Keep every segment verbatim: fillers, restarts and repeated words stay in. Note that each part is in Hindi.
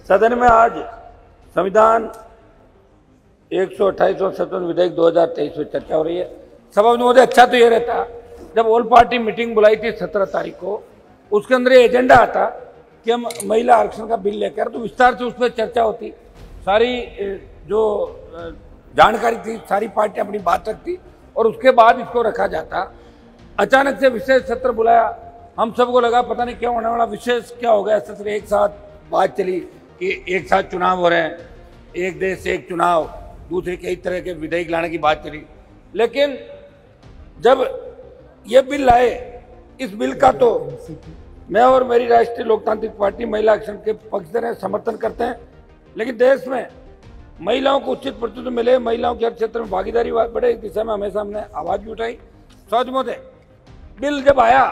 सदन में आज संविधान एक सौ अट्ठाईस और सत्तावन विधेयक दो हजार तेईस में चर्चा हो रही है। सभापति महोदय, अच्छा तो ये रहता जब ऑल पार्टी मीटिंग बुलाई थी सत्रह तारीख को, उसके अंदर ये एजेंडा आता कि हम महिला आरक्षण का बिल लेकर तो विस्तार से उस पर चर्चा होती, सारी जो जानकारी थी सारी पार्टियां अपनी बात रखती और उसके बाद इसको रखा जाता। अचानक से विशेष सत्र बुलाया, हम सबको लगा पता नहीं क्या होने वाला, विशेष क्या हो गया सत्र। एक साथ बात चली कि एक साथ चुनाव हो रहे हैं, एक देश एक चुनाव, दूसरे कई तरह के विधेयक लाने की बात चली। लेकिन जब ये बिल लाए, इस बिल का तो मैं और मेरी राष्ट्रीय लोकतांत्रिक पार्टी महिला आरक्षण के पक्षधर हैं, समर्थन करते हैं। लेकिन देश में महिलाओं को उचित प्रतिनिधित्व मिले, महिलाओं के हर क्षेत्र में भागीदारी बढ़े, इस दिशा में हमेशा हमने आवाज भी उठाई। सच महोदय, बिल जब आया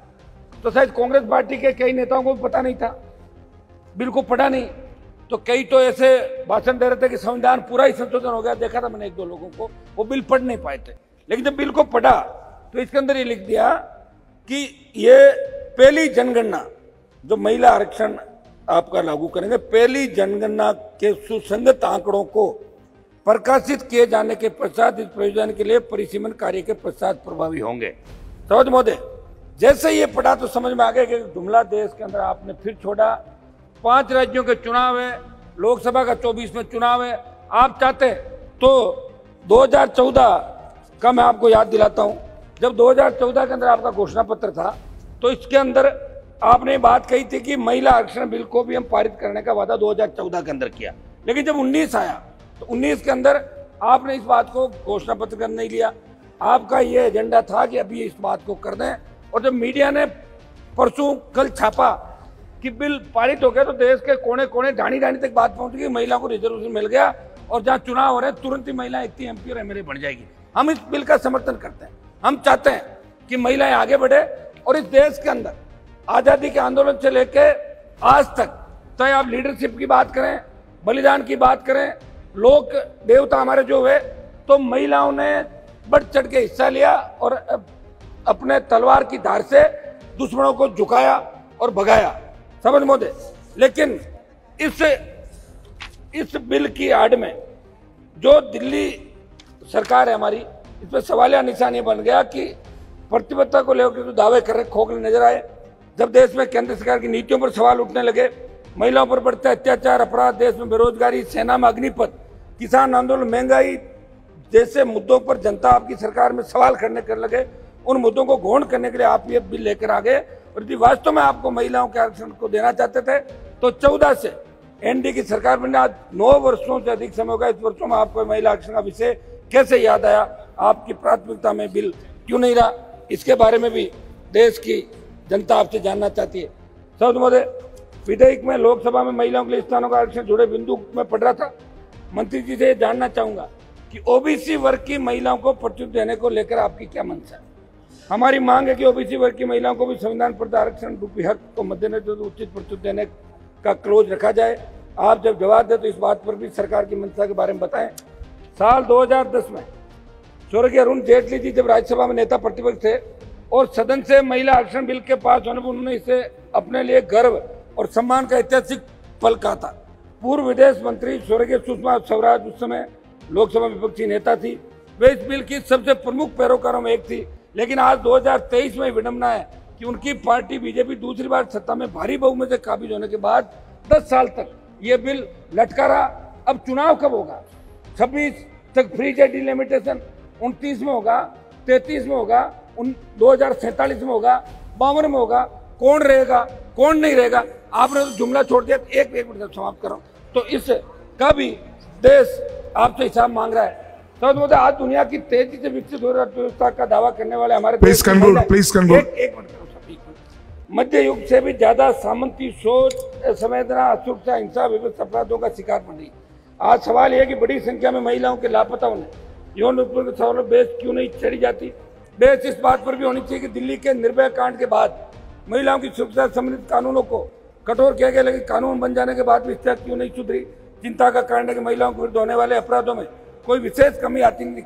तो शायद कांग्रेस पार्टी के कई नेताओं को भी पता नहीं था, बिल को पढ़ा नहीं, तो कई तो ऐसे भाषण दे रहे थे कि संविधान पूरा ही संशोधन हो गया। देखा था मैंने एक दो लोगों को, वो बिल पढ़ नहीं पाए थे। लेकिन जब बिल को पढ़ा तो इसके अंदर ये लिख दिया कि ये पहली जनगणना जो महिला आरक्षण आपका लागू करेंगे, पहली जनगणना के सुसंगत आंकड़ों को प्रकाशित किए जाने के पश्चात इस प्रयोजन के लिए परिसीमन कार्य के पश्चात प्रभावी होंगे। समझ महोदय, जैसे ये पढ़ा तो समझ में आ गया कि जुमला देश के अंदर आपने फिर छोड़ा। पांच राज्यों के चुनाव है, लोकसभा का चौबीस में चुनाव है। आप चाहते तो दो हजार चौदह का मैं आपको याद दिलाता हूं, जब दो हजार चौदह के अंदर आपका घोषणा पत्र था तो इसके अंदर आपने बात कही थी कि महिला आरक्षण बिल को भी हम पारित करने का वादा दो हजार चौदह के अंदर किया। लेकिन जब उन्नीस आया तो उन्नीस के अंदर आपने इस बात को घोषणा पत्र कर नहीं लिया। आपका ये एजेंडा था कि अभी इस बात को कर दें, और जब मीडिया ने परसों कल छापा कि बिल पारित हो गया तो देश के कोने कोने ढाणी ढाणी तक बात पहुंच गई, महिला को रिजर्वेशन मिल गया और जहां चुनाव हो रहे हैं तुरंत ही महिलाएं इतनी एमपी और एमएलए बन जाएगी। हम इस बिल का समर्थन करते हैं। हम चाहते हैं कि महिलाएं आगे बढ़े और इस देश के अंदर आजादी के आंदोलन से लेकर आज तक, चाहे आप लीडरशिप की बात करें, बलिदान की बात करें, लोक देवता हमारे जो हुए, तो महिलाओं ने बढ़ चढ़ के हिस्सा लिया और अपने तलवार की धार से दुश्मनों को झुकाया और भगाया। समझ महोदय, लेकिन इस इस बिल की आड़ में जो दिल्ली सरकार है हमारी, इस पर सवालिया निशान ये बन गया कि प्रतिबद्धता को लेकर जो दावे कर रहे खोखले नजर आए। जब देश में केंद्र सरकार की नीतियों पर सवाल उठने लगे, महिलाओं पर बढ़ते अत्याचार, अपराध, देश में बेरोजगारी, सेना में अग्निपथ, किसान आंदोलन, महंगाई जैसे मुद्दों पर जनता आपकी सरकार में सवाल करने कर लगे, उन मुद्दों को गौण करने के लिए आप ये बिल लेकर आ गए। और यदि वास्तव में आपको महिलाओं के आरक्षण को देना चाहते थे तो चौदह से एनडीए की सरकार में आज नौ वर्षों से अधिक समय होगा, इस वर्षों में आपको महिला आरक्षण का विषय कैसे याद आया? आपकी प्राथमिकता में बिल क्यों नहीं रहा? इसके बारे में भी देश की जनता आपसे जानना चाहती है। सर महोदय, विधेयक में लोकसभा में महिलाओं के लिए स्थानों का आरक्षण जुड़े बिंदु में पढ़ रहा था। मंत्री जी से जानना चाहूंगा कि ओबीसी वर्ग की महिलाओं को प्रतिनिधित्व देने को लेकर आपकी क्या मंशा है? हमारी मांग है कि ओबीसी वर्ग की महिलाओं को भी संविधान प्रदत्त आरक्षण रूपी हक को मद्देनजर उचित प्रतिनिधित्व देने का क्लोज रखा जाए। आप जब जवाब दें तो इस बात पर भी सरकार की मंशा के बारे में बताएं। साल दो हजार दस में स्वर्गीय अरुण जेटली जी जब राज्यसभा में नेता प्रतिपक्ष थे और सदन से महिला आरक्षण बिल के पास होने पर उन्होंने इसे अपने लिए गर्व और सम्मान का ऐतिहासिक पल कहा था। पूर्व विदेश मंत्री स्वर्गीय सुषमा स्वराज उस समय लोकसभा विपक्षी नेता थी, वे इस बिल की सबसे प्रमुख पैरोकारों में एक थी। लेकिन आज दो हजार तेईस में विडंबना है कि उनकी पार्टी बीजेपी दूसरी बार सत्ता में भारी बहुमत से काबिज होने के बाद दस साल तक ये बिल लटका रहा। अब चुनाव कब होगा? छब्बीस तक फ्री जेट डिलिमिटेशन, उनतीस में होगा, तैतीस में होगा, उन दो हजार सैंतालीस में होगा, बावन में होगा। कौन रहेगा कौन नहीं रहेगा? आपने तो जुमला छोड़ दिया। एक एक मिनट समाप्त करो। तो इसका भी देश आपसे हिसाब मांग रहा है। तो मुझे आज दुनिया की तेजी से विकसित हो रही अर्थव्यवस्था का दावा करने वाले हमारे प्लीज कंक्लूड प्लीज कंक्लूड एक एक मिनट मध्य युग से भी ज्यादा सामंती सोच, संवेदना, असुरक्षा, हिंसा, विभिन्न अपराधों का शिकार बन रही। आज सवाल यह कि बड़ी संख्या में महिलाओं के लापता होने, यौन उत्पीड़न के सवालों पर बहस क्यों नहीं छेड़ी जाती? बहस इस बात पर भी होनी चाहिए कि दिल्ली के निर्भया कांड के बाद महिलाओं की सुरक्षा संबंधित कानूनों को कठोर किया गया, लेकिन कानून बन जाने के बाद भी स्थिति क्यों नहीं सुधरी? चिंता का कारण है कि महिलाओं के विरुद्ध होने वाले अपराधों में कोई विशेष कमी आती नहीं दिखी।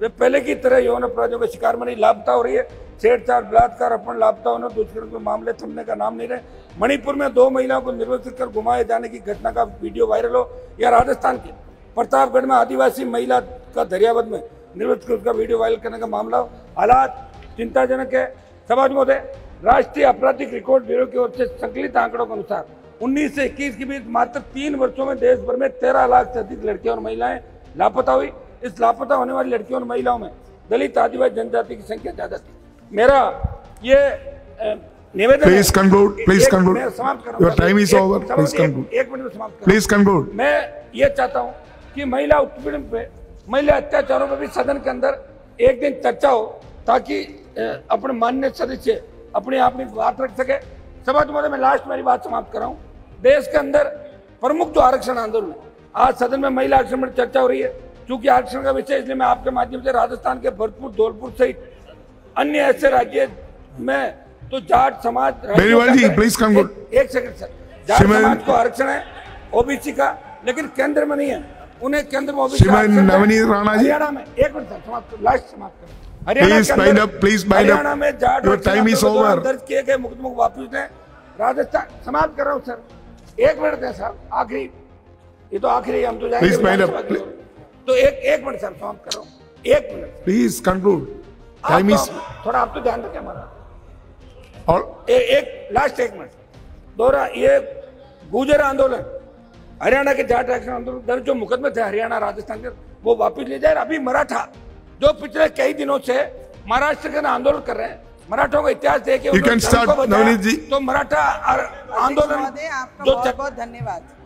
वे पहले की तरह यौन अपराधियों के शिकार में नहीं, लापता हो रही है। छेड़छाड़, बलात्कार, अपहरण, लापता होने, दुष्कर्म के मामले थमने का नाम नहीं रहे। मणिपुर में दो महिलाओं को निर्वस्त्र कर घुमाए जाने की घटना का वीडियो वायरल हो, या राजस्थान के प्रतापगढ़ में आदिवासी महिला का दरियावद में निर्वस्त्र का वीडियो वायरल करने का मामला हो, हालात चिंताजनक है। समाज महोदय, राष्ट्रीय आपराधिक रिकॉर्ड ब्यूरो की ओर से संकलित आंकड़ों के अनुसार उन्नीस से इक्कीस के बीच मात्र तीन वर्षों में देश भर में तेरह लाख से अधिक लड़कियां और महिलाएं लापता हुई। इस लापता होने वाली लड़कियों और महिलाओं में दलित, आदिवासी जनजाति की संख्या ज्यादा थी। मेरा ये निवेदन please conclude, please conclude, your time is over, please conclude, एक मिनट में समाप्त करूं, प्लीज कंक्लूड। मैं ये चाहता हूं कि महिला उत्पीड़न पे, महिला अत्याचारों पर भी सदन के अंदर एक दिन चर्चा हो, ताकि अपने माननीय सदस्य अपने आप में बात रख सके। समाज महोदय, मैं लास्ट मेरी बात समाप्त कर रहा हूं। देश के अंदर प्रमुख जो आरक्षण आंदोलन है, आज सदन में महिला आरक्षण पर चर्चा हो रही है। क्योंकि आरक्षण का विषय, इसलिए मैं आपके माध्यम से राजस्थान के भरतपुर, धौलपुर सहित अन्य ऐसे राज्य में तो जाट समाज, जी, प्लीज कंक्लूड। एक सेकंड सर, जाट समाज को आरक्षण है ओबीसी का, लेकिन केंद्र में नहीं है। उन्हें केंद्र में ओबीसी नवनीत राणा जी, हरियाणा में, एक मिनट सर, समाप्त, लास्ट समाप्त करें। Please bind up, please bind up, Haryana में Jat your time is over. दर्ज किए गए मुकदमों को वापस लें। राजस्थान, समाप्त कर रहा हूँ सर, एक मिनट दें साहब, आखिरी, ये तो आखिरी, हम तो जाएंगे। तो एक एक मिनट सर, समाप्त कर रहा हूँ, एक minute please conclude, time is. थोड़ा आप तो ध्यान रखें हमारा, और ए, एक लास्ट एक मिनट दोहरा। ये गुर्जर आंदोलन, हरियाणा के जाट आरक्षण आंदोलन दर्ज जो मुकदमे थे हरियाणा, राजस्थान के, वो वापिस ले जाए। अभी मराठा जो पिछले कई दिनों से महाराष्ट्र के आंदोलन कर रहे हैं, मराठों का इतिहास देखिए, तो मराठा तो मराठा आंदोलन आपका बहुत बहुत धन्यवाद।